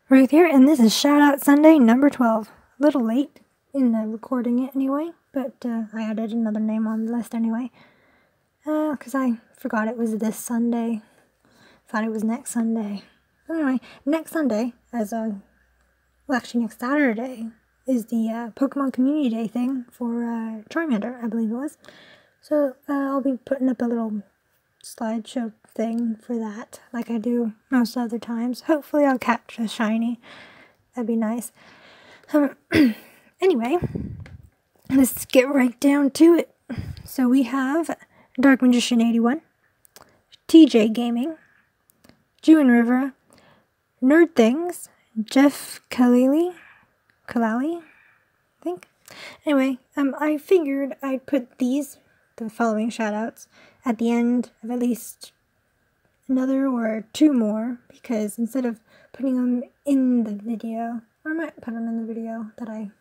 right here, and this is Shout Out Sunday number 12. A little late in recording it anyway, but I added another name on the list anyway. Because I forgot it was this Sunday. Thought it was next Sunday. Anyway, next Sunday, well, actually next Saturday, is the Pokemon Community Day thing for Charmander, I believe it was. So I'll be putting up a little slideshow thing for that, like I do most other times. Hopefully I'll catch a shiny. That'd be nice. Anyway, let's get right down to it. So we have Dark Magician 81, TJ Gaming, Juan Rivera, Nerd Things, Jeff Callalli, I think. Anyway, I figured I'd put the following shoutouts at the end of at least another or two more, because instead of putting them in the video, or I might put them in the video that I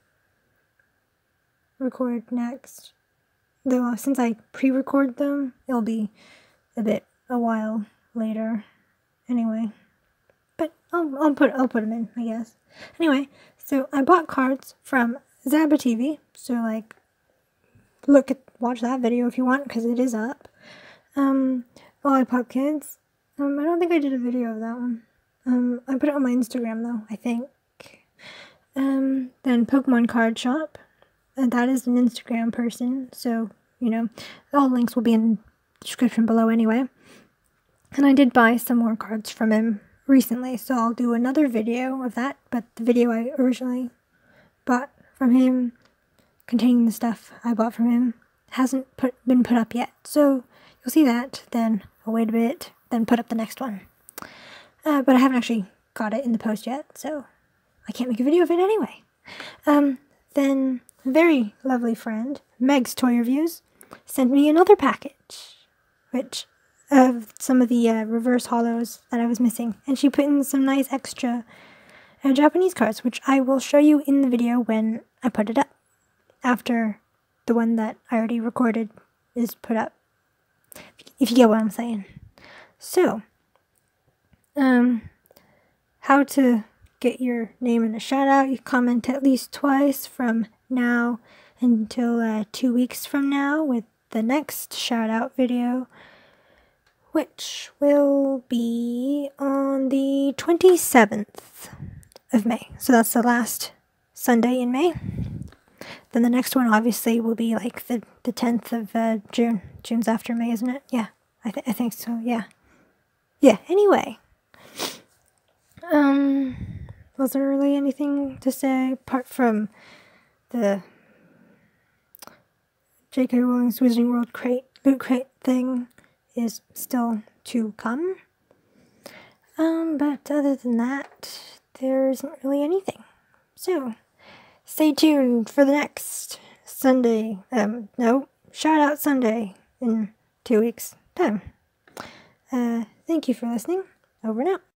record next, though since I pre-record them, it'll be a while later anyway, but I'll put them in, I guess. Anyway, so I bought cards from Zaba TV, so like watch that video if you want, because it is up. Lollypopkids, I don't think I did a video of that one. I put it on my Instagram though, I think. Then Pokemoncardsshop, and that is an Instagram person, so, you know, all links will be in the description below anyway. And I did buy some more cards from him recently, so I'll do another video of that, but the video I originally bought from him, containing the stuff I bought from him, hasn't been put up yet, so you'll see that, then I'll wait a bit, then put up the next one. But I haven't actually got it in the post yet, so I can't make a video of it anyway. Then a very lovely friend, MegzToyReviewz, sent me another package, of some of the reverse holos that I was missing, and she put in some nice extra Japanese cards, which I will show you in the video when I put it up, after the one that I already recorded is put up, if you get what I'm saying. So, how to get your name in a shout out: you comment at least twice from now until 2 weeks from now with the next shout out video, which will be on the 27th of May. So that's the last Sunday in May. Then the next one obviously will be like the 10th of June. June's after May, isn't it? Yeah, I think so, yeah. Yeah, anyway. Wasn't really anything to say apart from the J.K. Rowling's Wizarding World loot crate thing is still to come. But other than that, there isn't really anything. So, stay tuned for the next Sunday, shout out Sunday in 2 weeks' time. Thank you for listening. Over and out.